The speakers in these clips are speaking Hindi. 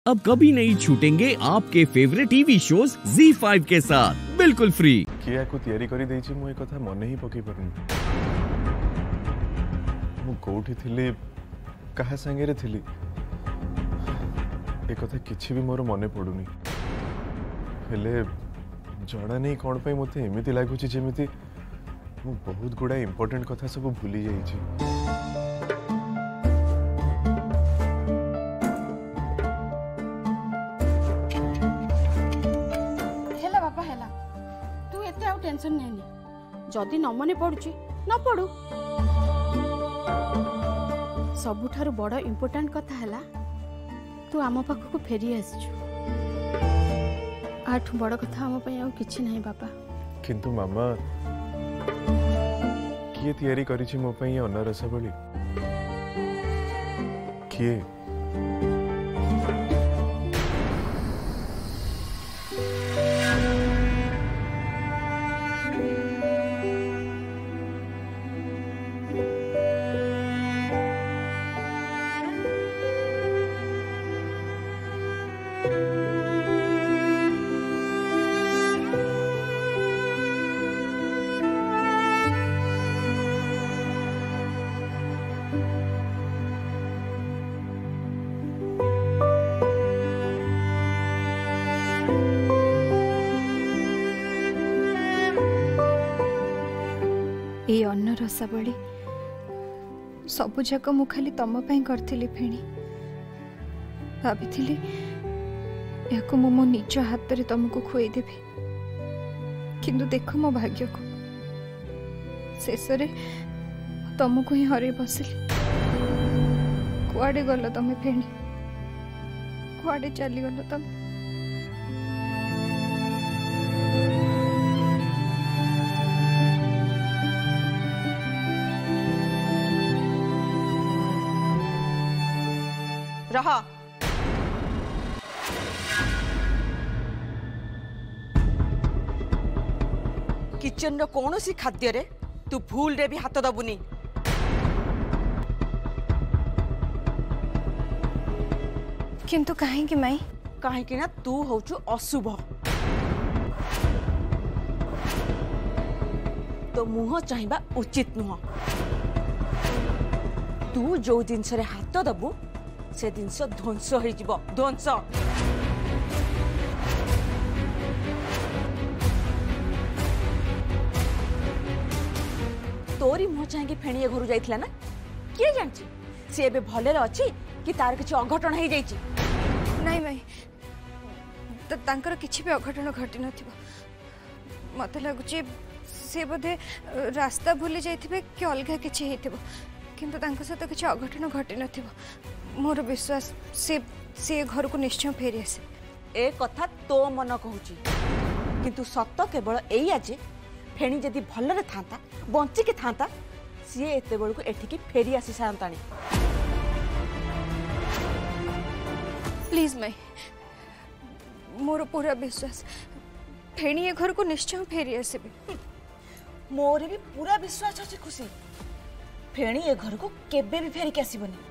अब कभी नहीं छूटेंगे आपके फेवरेट टीवी शोज ZEE5 के साथ बिल्कुल फ्री। किया को तैयारी करी देछि मु ए कथा मन ही पकई परनी। मु कोठी थिली कहा संगे रे थिली ए कथा किछि भी मोर मने पडुनी। हेले जणा नहीं कोन पई मते एमिति लागुछि जेमिति मु बहुत गुडा इंपोर्टेंट कथा सब भूली जाइछि। टेंशन नहीं जदि न मने पड़ुची न पड़ू। सबुठारु बड़ इम्पोर्टेंट कथा हैला तू आम पाखक फेरी आसचु। आठु बड़ कथा आम पई आउ किछि नहीं बापा। किंतु मामा किए तैयारी करिछि मो पई अन्न रसबली किए ये अन्न रसावली सबु जाक मु खाली तम पई करथिली फेणी भाभी याको मो निज हाथ रे तुमको खुई देबी। किंतु देख मो भाग्य को शेष रे तुमको ही हरे बसली। कुआडे गल तमे फेणी कुआडे चली गल तमे। रहा किचन रो कौन सी खाद्य रे तू भूल रे भी हाथ दबुनी। किंतु काहे कि माई काहे कि ना तू होचु अशुभ। तो मुह चाहिबा उचित नुह। तू जो जिनस रे हाथ दबु से जिनस ध्वंस हो जिवो ध्वंस। तोरी मुह चाहिए फेणी घर जाइथिला ना किए जानची से एबे भले अछि कि तार किछ अघटन हो जाइछि। नहीं माई तांकर किछि भी अघटन घटी नथिबो। मते लागुछि से बोधे रास्ता भूली जाइथिबे कि अलगा किछि हेतिबो। किंतु तांकर साथ किछि अघटन घटी नथिबो। मोर विश्वास से घर को निश्चय फेरी आसे। ए कथा तो मन कहूची किंतु सत्य केवल एई आजे फेणी जदि भलरे थांता बंची के थांता सी एते बेल को एठिकी फेरी आसी सारंतानी। प्लीज माई मोर पूरा विश्वास फेणी ए घर को निश्चय फेरी आसबे। मोर भी पूरा विश्वास अछि खुशी फेणी ए घर को केबे भी फेरी के आसीबनी।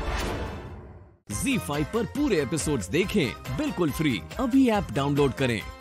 ZEE5 पर पूरे एपिसोड्स देखें बिल्कुल फ्री। अभी ऐप डाउनलोड करें।